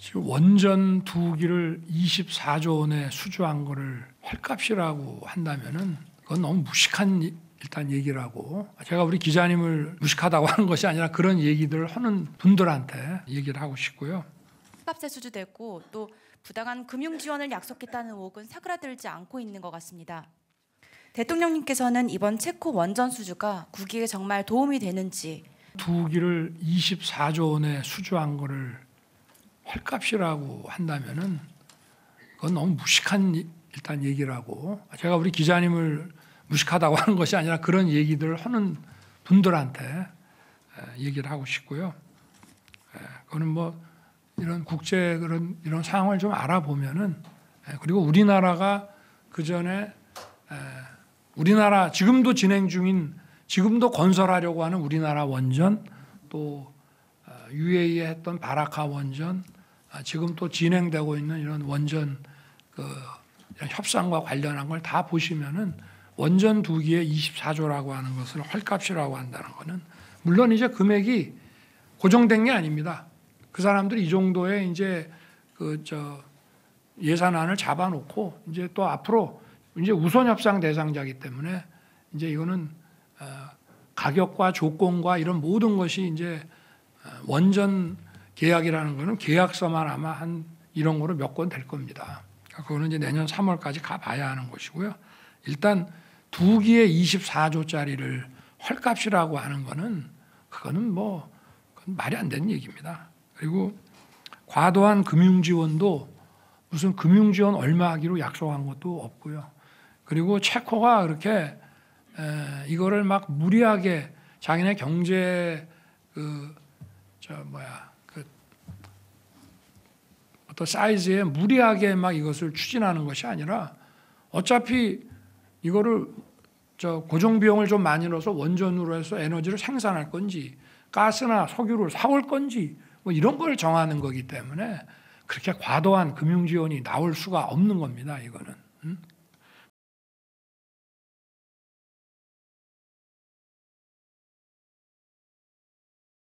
지금 원전 2기를 24조 원에 수주한 거를 헐값이라고 한다면은 그건 너무 무식한 일단 얘기라고, 제가 우리 기자님을 무식하다고 하는 것이 아니라 그런 얘기들을 하는 분들한테 얘기를 하고 싶고요. 헐값에 수주됐고 또 부당한 금융 지원을 약속했다는 의혹은 사그라들지 않고 있는 것 같습니다. 대통령님께서는 이번 체코 원전 수주가 국익에 정말 도움이 되는지, 2기를 24조 원에 수주한 거를 헐값이라고 한다면은 그건 너무 무식한 일단 얘기라고, 제가 우리 기자님을 무식하다고 하는 것이 아니라 그런 얘기들을 하는 분들한테 얘기를 하고 싶고요. 그거는 뭐 이런 국제 이런 상황을 좀 알아보면은, 그리고 우리나라가 그 전에 우리나라 지금도 진행 중인, 지금도 건설하려고 하는 우리나라 원전, 또 UAE에 했던 바라카 원전, 지금 또 진행되고 있는 이런 원전 이런 협상과 관련한 걸 다 보시면은 원전 2기에 24조라고 하는 것을 헐값이라고 한다는 것은, 물론 이제 금액이 고정된 게 아닙니다. 그 사람들이 이 정도의 이제 예산안을 잡아놓고 이제 또 앞으로 이제 우선 협상 대상자이기 때문에 이제 이거는 가격과 조건과 이런 모든 것이 이제 원전 계약이라는 거는 계약서만 아마 한 이런 거로 몇 건 될 겁니다. 그거는 이제 내년 3월까지 가봐야 하는 것이고요. 일단 2기에 24조짜리를 헐값이라고 하는 거는, 그거는 뭐 그건 말이 안 되는 얘기입니다. 그리고 과도한 금융 지원도 무슨 금융 지원 얼마 하기로 약속한 것도 없고요. 그리고 체코가 그렇게 이거를 막 무리하게 자기네 경제 어떤 사이즈에 무리하게 막 이것을 추진하는 것이 아니라, 어차피 이거를 고정 비용을 좀 많이 넣어서 원전으로 해서 에너지를 생산할 건지 가스나 석유를 사올 건지 뭐 이런 걸 정하는 거기 때문에 그렇게 과도한 금융 지원이 나올 수가 없는 겁니다. 이거는.